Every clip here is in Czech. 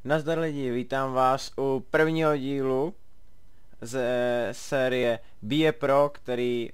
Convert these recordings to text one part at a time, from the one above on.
Nazdar lidi, vítám vás u prvního dílu ze série BE Pro, který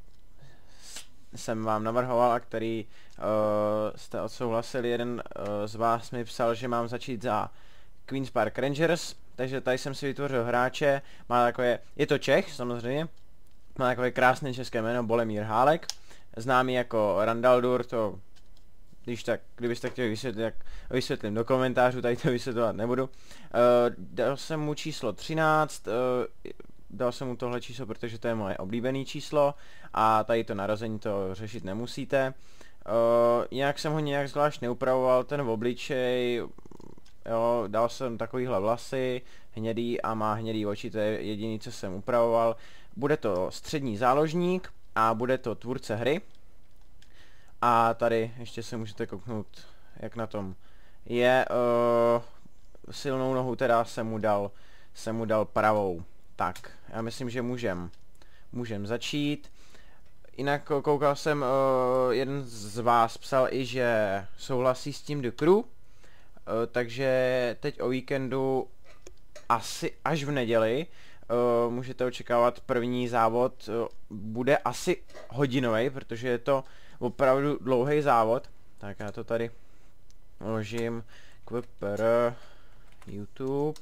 jsem vám navrhoval a který jste odsouhlasili. Jeden z vás mi psal, že mám začít za Queen's Park Rangers, takže tady jsem si vytvořil hráče, má takové, je to Čech samozřejmě, má takové krásné české jméno Bolemír Hálek, známý jako Randaldur, to když tak, kdybyste chtěli vysvětlit, jak vysvětlím do komentářů, tady to vysvětlovat nebudu. Dal jsem mu číslo 13, dal jsem mu tohle číslo, protože to je moje oblíbené číslo a tady to narození to řešit nemusíte. Jinak jsem ho nějak zvlášť neupravoval, ten obličej, jo, dal jsem takovýhle vlasy, hnědý a má hnědý oči, to je jediný, co jsem upravoval. Bude to střední záložník a bude to tvůrce hry. A tady ještě se můžete kouknout, jak na tom je. Silnou nohu teda jsem mu dal pravou. Tak, já myslím, že můžem začít. Jinak koukal jsem, jeden z vás psal i, že souhlasí s tím The Crew. Takže teď o víkendu, asi až v neděli, můžete očekávat první závod. Bude asi hodinový, protože je to opravdu dlouhý závod. Tak já to tady vložím QPR YouTube.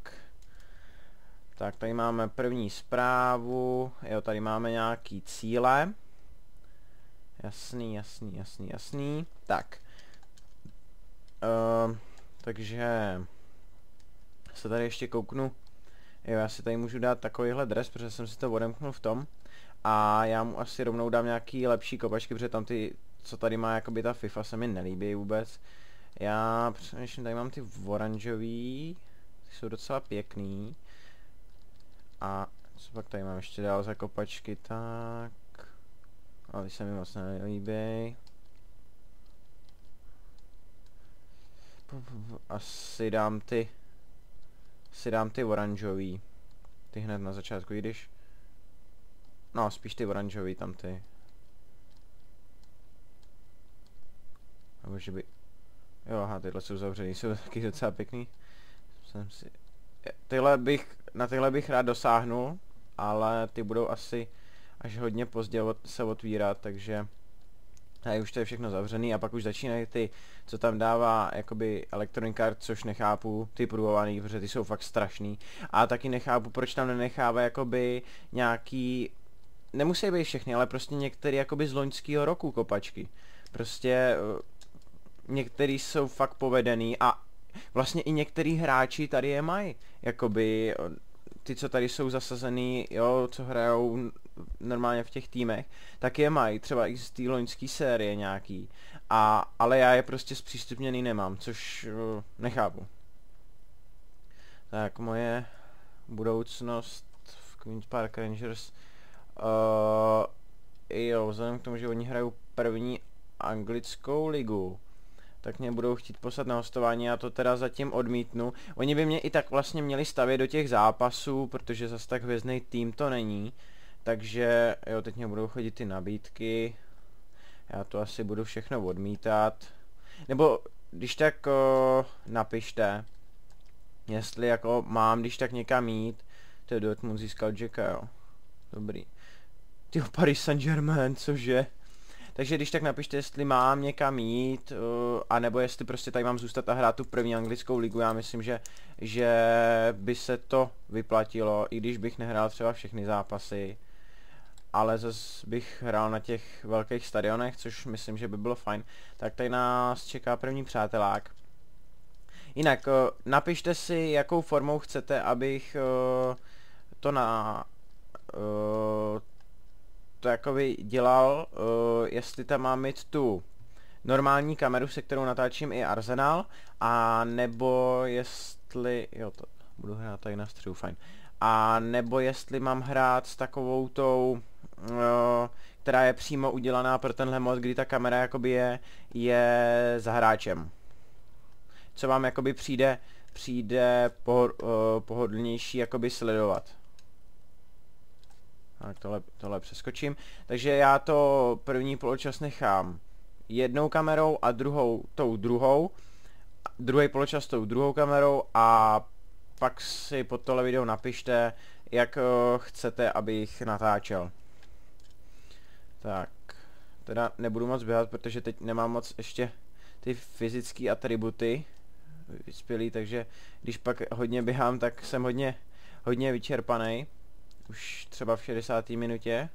Tak tady máme první zprávu. Jo, tady máme nějaký cíle. Jasný. Tak. Takže se tady ještě kouknu. Jo, já si tady můžu dát takovýhle dres, protože jsem si to odemknul v tom. A já mu asi rovnou dám nějaký lepší kopačky, protože tam ty, co tady má jakoby ta FIFA, se mi nelíbí vůbec. Já přemýšlím, tady mám ty oranžový, ty jsou docela pěkný. A co pak tady mám ještě dál za kopačky, tak... Ale ty se mi moc nelíbí. Asi dám ty oranžový. Ty hned na začátku, i když... No, spíš ty oranžový tam ty. Nebo že by... Jo, aha, tyhle jsou zavřený, jsou taky docela pěkný. Na tyhle bych rád dosáhnul, ale ty budou asi až hodně pozdě se otvírat, takže... Tady už to je všechno zavřený a pak už začínají ty, co tam dává jakoby Electronic Arts, což nechápu, ty průvovaný, protože ty jsou fakt strašný. A taky nechápu, proč tam nenechává jakoby nějaký... Nemusí být všechny, ale prostě některé jakoby z loňského roku kopačky. Prostě některý jsou fakt povedený a vlastně i některý hráči tady je mají. Jakoby ty, co tady jsou zasazený, jo, co hrajou normálně v těch týmech, tak je mají, třeba i z té loňské série nějaký. Ale já je prostě zpřístupněný nemám, což nechápu. Tak moje budoucnost v Queen's Park Rangers. Jo, vzhledem k tomu, že oni hrajou první anglickou ligu, tak mě budou chtít poslat na hostování, já to teda zatím odmítnu. Oni by mě i tak vlastně měli stavět do těch zápasů, protože zas tak hvězdný tým to není. Takže jo, teď mě budou chodit ty nabídky. Já to asi budu všechno odmítat. Nebo když tak napište, jestli jako mám když tak někam jít. To je Dortmund získal Jacka, jo. Dobrý. Tyjo, Paris Saint-Germain, cože? Takže když tak napište, jestli mám někam jít, anebo jestli prostě tady mám zůstat a hrát tu první anglickou ligu. Já myslím, že by se to vyplatilo, i když bych nehrál třeba všechny zápasy. Ale zase bych hrál na těch velkých stadionech, což myslím, že by bylo fajn. Tak tady nás čeká první přátelák. Jinak, napište si, jakou formou chcete, abych to jakoby dělal, jestli tam mám mít tu normální kameru, se kterou natáčím i Arsenal, a nebo jestli, jo, to budu hrát tady na středu, fajn, a nebo jestli mám hrát s takovou tou, která je přímo udělaná pro tenhle mod, kdy ta kamera jakoby je za hráčem. Co vám jakoby přijde pohodlnější jakoby sledovat. Tak tohle přeskočím. Takže já to první poločas nechám jednou kamerou a druhou tou druhou. druhý poločas tou druhou kamerou a pak si pod tohle video napište, jak chcete, abych natáčel. Tak, teda nebudu moc běhat, protože teď nemám moc ještě ty fyzické atributy vyspělý, takže když pak hodně běhám, tak jsem hodně vyčerpaný. Už třeba v 60. minutě.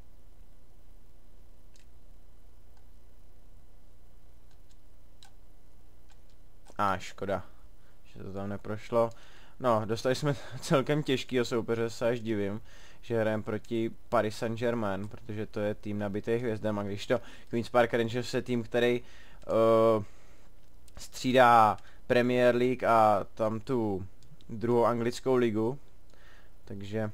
Škoda, že to tam neprošlo. No, dostali jsme celkem těžkýho soupeře, se až divím, že hrajeme proti Paris Saint-Germain, protože to je tým nabitý hvězdama, když to Queen's Park Rangers je tým, který střídá Premier League a tam tu druhou anglickou ligu, takže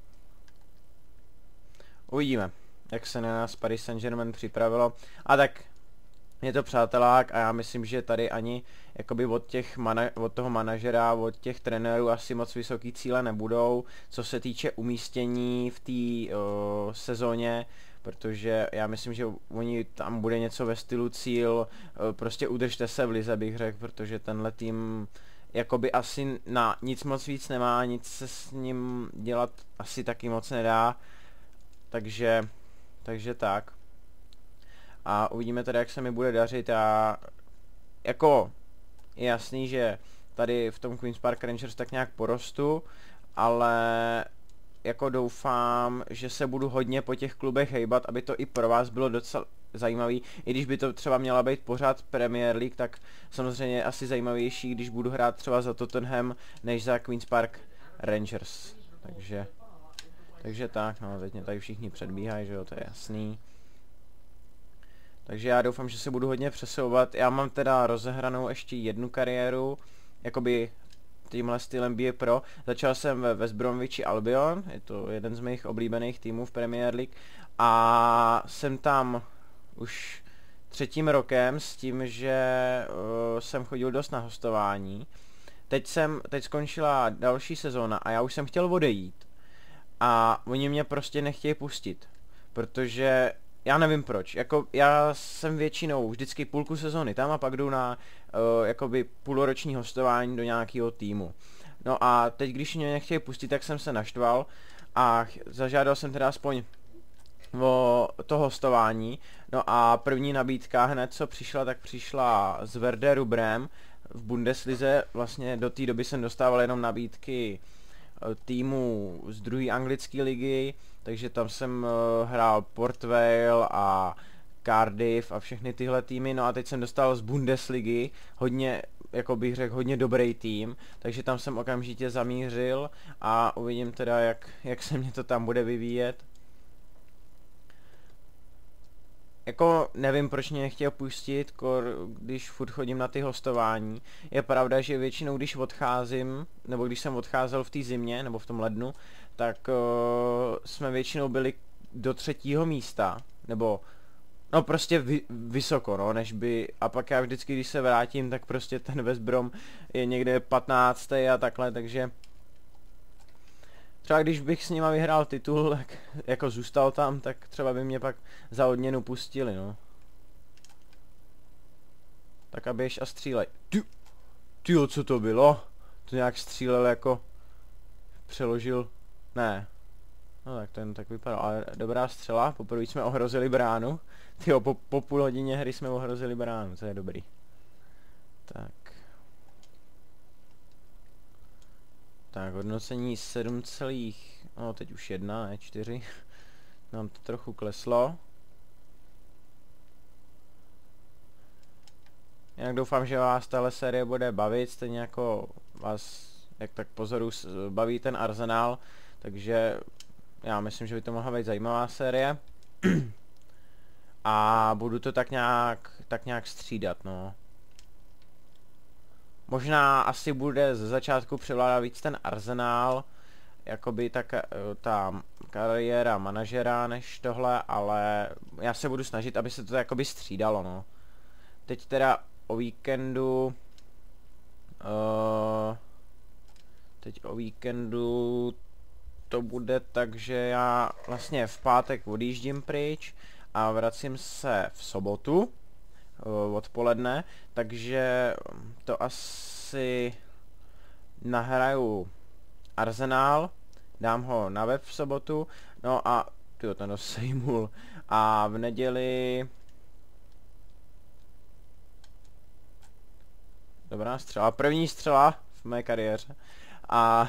uvidíme, jak se na nás Paris Saint-Germain připravilo. A tak je to přátelák a já myslím, že tady ani jakoby od toho manažera, od těch trenérů asi moc vysoký cíle nebudou, co se týče umístění v té sezóně, protože já myslím, že oni tam bude něco ve stylu cíl, prostě udržte se v lize, bych řekl, protože tenhle tým jakoby asi na nic moc víc nemá, nic se s ním dělat asi taky moc nedá, takže tak. A uvidíme teda, jak se mi bude dařit. A jako je jasný, že tady v tom Queen's Park Rangers tak nějak porostu, ale jako doufám, že se budu hodně po těch klubech hejbat, aby to i pro vás bylo docela zajímavý. I když by to třeba měla být pořád Premier League, tak samozřejmě asi zajímavější, když budu hrát třeba za Tottenham, než za Queen's Park Rangers. Takže tak, no teď mě tady všichni předbíhají, že jo, to je jasný. Takže já doufám, že se budu hodně přesouvat. Já mám teda rozehranou ještě jednu kariéru, jakoby tímhle stylem NBA Pro. Začal jsem ve West Bromwichi Albion, je to jeden z mých oblíbených týmů v Premier League. A jsem tam už 3. rokem s tím, že jsem chodil dost na hostování. Teď skončila další sezóna a já už jsem chtěl odejít. A oni mě prostě nechtějí pustit, protože já nevím proč, jako já jsem většinou vždycky půlku sezóny tam a pak jdu na jakoby půlroční hostování do nějakého týmu. No a teď, když mě nechtějí pustit, tak jsem se naštval a zažádal jsem teda aspoň o to hostování. No a první nabídka hned co přišla, tak přišla z Werderu Brém v Bundeslize. Vlastně do té doby jsem dostával jenom nabídky týmu z druhé anglické ligy, takže tam jsem hrál Port Vale a Cardiff a všechny tyhle týmy, no a teď jsem dostal z Bundesligy hodně, jako bych řekl, hodně dobrý tým, takže tam jsem okamžitě zamířil a uvidím teda, jak se mě to tam bude vyvíjet. Jako nevím, proč mě nechtěl pustit, když furt chodím na ty hostování. Je pravda, že většinou když odcházím, nebo když jsem odcházel v té zimě, nebo v tom lednu, tak jsme většinou byli do 3. místa, nebo no prostě vysoko, no, než by, a pak já vždycky, když se vrátím, tak prostě ten West Brom je někde 15. a takhle, takže třeba když bych s nima vyhrál titul, tak jako zůstal tam, tak třeba by mě pak za odměnu pustili, no. Tak a běž a střílej. Tyjo, co to bylo? To nějak střílel jako přeložil, ne. No tak ten tak vypadal, ale dobrá střela, poprvé jsme ohrozili bránu. Tyjo, po půl hodině hry jsme ohrozili bránu, to je dobrý. Tak. Tak, hodnocení 7, no teď už 1, ne 4. Nám to trochu kleslo. Jinak doufám, že vás tahle série bude bavit, stejně jako vás, jak tak pozoru, baví ten Arsenal. Takže já myslím, že by to mohla být zajímavá série. A budu to tak nějak střídat, no. Možná asi bude ze začátku převládat víc ten Arsenal, jakoby ta kariéra manažera než tohle, ale já se budu snažit, aby se to jakoby střídalo, no. Teď teda o víkendu, to bude tak, že já vlastně v pátek odjíždím pryč a vracím se v sobotu odpoledne, takže to asi nahraju Arsenal, dám ho na web v sobotu, no a tyjo, ten to sejmul. A v neděli... Dobrá střela, první střela v mé kariéře. A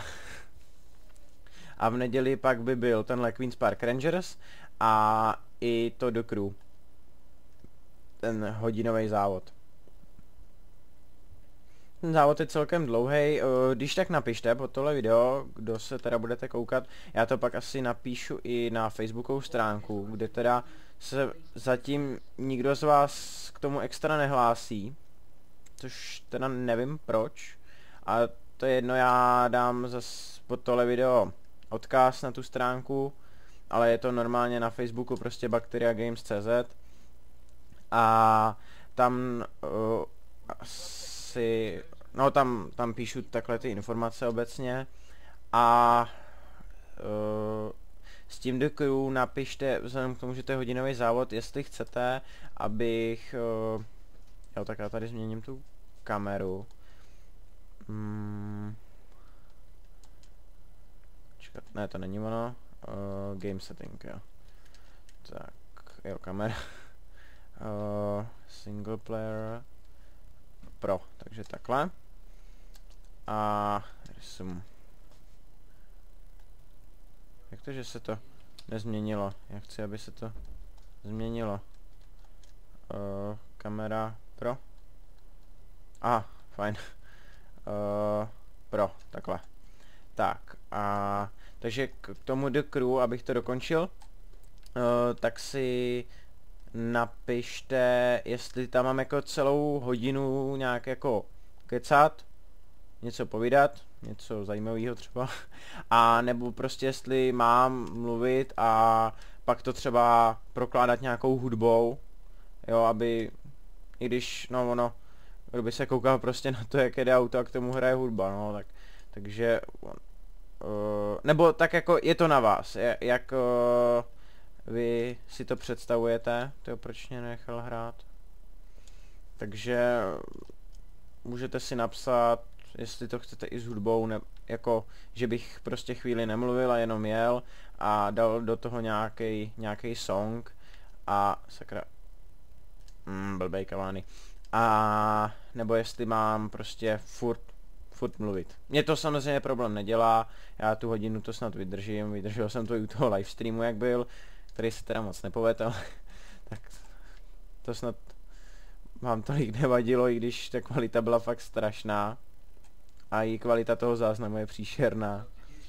v neděli pak by byl tenhle Queen's Park Rangers a i to The Crew. Ten hodinový závod. Ten závod je celkem dlouhý, když tak napište pod tohle video, kdo se teda budete koukat. Já to pak asi napíšu i na facebookovou stránku, kde teda se zatím nikdo z vás k tomu extra nehlásí. Což teda nevím proč. A to je jedno, já dám zase pod tohle video odkaz na tu stránku, ale je to normálně na Facebooku, prostě bacteriagames.cz. A tam asi, no tam píšu takhle ty informace obecně a s tím The Crew napište, vzhledem k tomu, že to je hodinový závod, jestli chcete, abych, jo, tak já tady změním tu kameru. Čekat, ne, to není ono, game setting, jo. Tak, jo, kamera. Single player pro, takže takhle. A resume. Jak to, že se to nezměnilo? Já chci, aby se to změnilo. Kamera pro. Aha, fajn. Pro, takhle. Tak, a takže k tomu The Crew, abych to dokončil, tak si napište, jestli tam mám jako celou hodinu nějak jako kecat, něco povídat, něco zajímavého třeba, a nebo prostě jestli mám mluvit a pak to třeba prokládat nějakou hudbou, jo, aby, i když, no ono, kdyby se koukal prostě na to, jak jede auto a k tomu hraje hudba, no, tak, takže, nebo tak jako je to na vás, jak vy si to představujete, to proč mě nechal hrát. Takže můžete si napsat, jestli to chcete i s hudbou, jako, že bych prostě chvíli nemluvil a jenom jel a dal do toho nějaký song a sakra, blbej kavány. A nebo jestli mám prostě furt mluvit. Mně to samozřejmě problém nedělá, já tu hodinu to snad vydržím, vydržel jsem to i u toho livestreamu, jak byl, který se teda moc nepovedl, ale tak to snad vám tolik nevadilo, i když ta kvalita byla fakt strašná. A i kvalita toho záznamu je příšerná.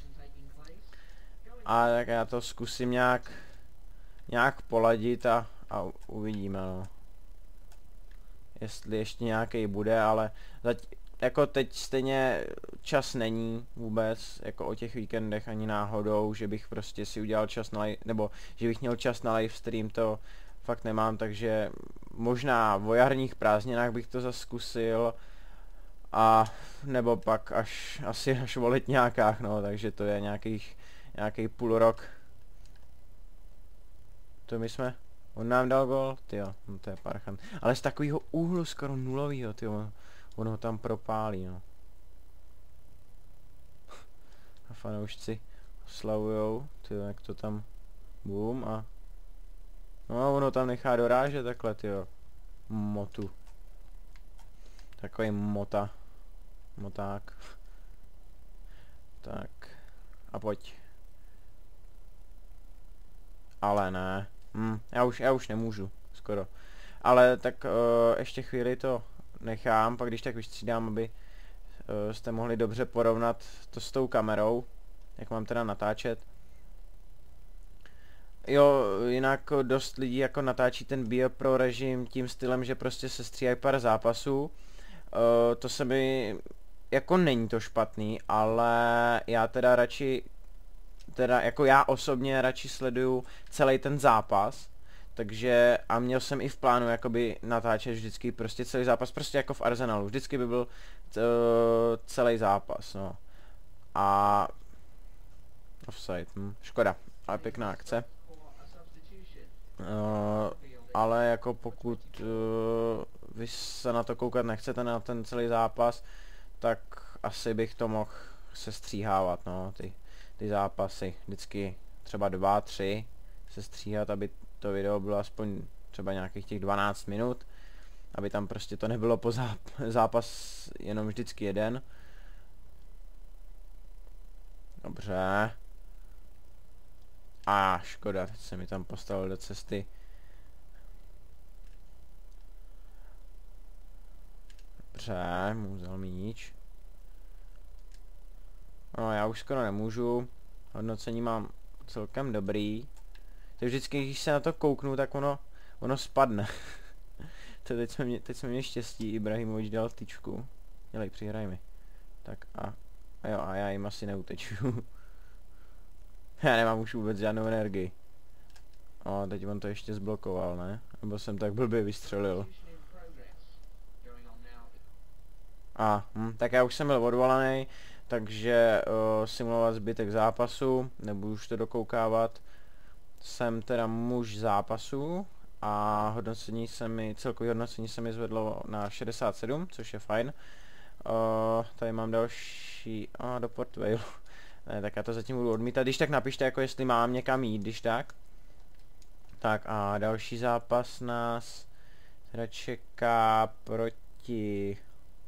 A tak já to zkusím nějak poladit a uvidíme, no. Jestli ještě nějaký bude, ale jako teď stejně čas není vůbec, jako o těch víkendech ani náhodou, že bych prostě si udělal čas na nebo že bych měl čas na live stream, to fakt nemám, takže možná v jarních prázdninách bych to zase zkusil, a nebo pak asi až o letňákách, no, takže to je nějaký půl rok. To my jsme, on nám dal gol, tyjo, no to je parchant, ale z takového úhlu skoro nulovýho, tyjo, on ho tam propálí, no. A fanoušci oslavujou, tyjo, jak to tam, boom, a no, ono tam nechá dorážet takhle, tyjo, motu. Takový moták. Tak. A pojď. Ale ne. Já už nemůžu. Skoro. Ale tak ještě chvíli to nechám, pak když tak vystřídám, aby jste mohli dobře porovnat to s tou kamerou. Jak mám teda natáčet. Jo, jinak dost lidí jako natáčí ten BioPro režim tím stylem, že prostě se stříhají pár zápasů. To se mi, jako není to špatný, ale já teda radši, jako já osobně radši sleduju celý ten zápas, takže a měl jsem i v plánu jakoby natáčet vždycky prostě celý zápas, prostě jako v Arsenalu, vždycky by byl celý zápas, no. A offside, škoda, ale pěkná akce. ale jako pokud vy se na to koukat nechcete na ten celý zápas, tak asi bych to mohl sestříhávat, no, ty zápasy, vždycky třeba 2, 3 sestříhat, aby to video bylo aspoň třeba nějakých těch 12 minut, aby tam prostě to nebylo po zápas jenom vždycky jeden. Dobře. A škoda, teď se mi tam postavil do cesty. Dobře, mu vzal míč. No, já už skoro nemůžu. Hodnocení mám celkem dobrý. To vždycky, když se na to kouknu, tak ono spadne. To teď jsme měli štěstí, Ibrahimovič dal tyčku. Dělej, přihraj mi. Tak a jo, a já jim asi neuteču. Já nemám už vůbec žádnou energii. O, teď on to ještě zblokoval, ne? Nebo jsem tak blbě vystřelil. Tak já už jsem byl odvolaný, takže simulovat zbytek zápasu, nebudu už to dokoukávat. Jsem teda muž zápasu a celkový hodnocení se mi zvedlo na 67, což je fajn. Tady mám další, do Port Vale. Ne, tak já to zatím budu odmítat, když tak napište, jako jestli mám někam jít, když tak. Tak a další zápas nás teda čeká proti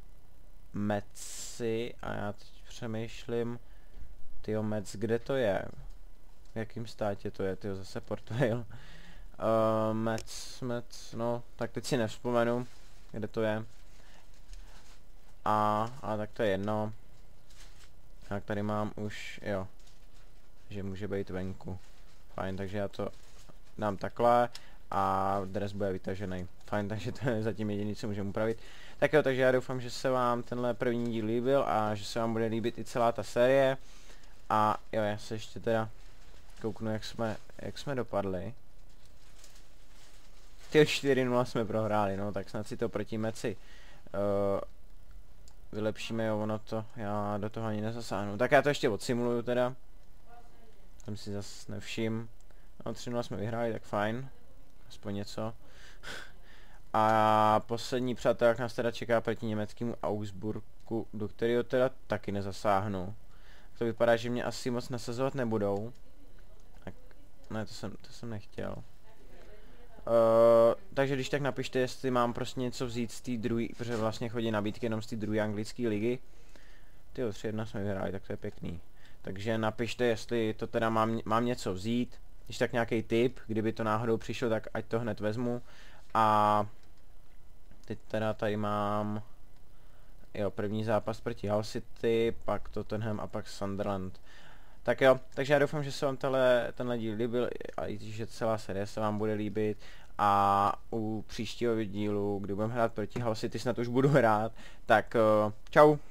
Metsi a já teď přemýšlím, tyjo, Mets, kde to je? V jakém státě to je, tyjo, zase Port Vale. Mets, no, tak teď si nevzpomenu, kde to je. A tak to je jedno. Tak tady mám už, jo, že může být venku. Fajn, takže já to dám takhle a dres bude vytažený. Fajn, takže to je zatím jediné, co můžeme upravit. Tak jo, takže já doufám, že se vám tenhle první díl líbil a že se vám bude líbit i celá ta série. A jo, já se ještě teda kouknu, jak jsme dopadli. Ty 4-0 jsme prohráli, no, tak snad si to proti Meci vylepšíme, jo, ono to, já do toho ani nezasáhnu. Tak já to ještě odsimuluju teda. Tam si zase nevšim. No 3-0 jsme vyhráli, tak fajn. Aspoň něco. A poslední přátelák nás teda čeká proti německému Augsburgu, do kterého teda taky nezasáhnu. To vypadá, že mě asi moc nasazovat nebudou. Tak, ne, to jsem nechtěl. Takže když tak napište, jestli mám prostě něco vzít z té druhé, protože vlastně chodí nabídky jenom z té druhé anglické ligy. Tyjo, 3-1 jsme vyhráli, tak to je pěkný. Takže napište, jestli to teda mám něco vzít. Když tak nějaký tip, kdyby to náhodou přišlo, tak ať to hned vezmu. A teď teda tady mám, jo, první zápas proti Hull City, pak Tottenham a pak Sunderland. Tak jo, takže já doufám, že se vám tenhle díl líbil a i že celá série se vám bude líbit. A u příštího dílu, kdy budeme hrát proti Hull City, snad už budu hrát, tak čau.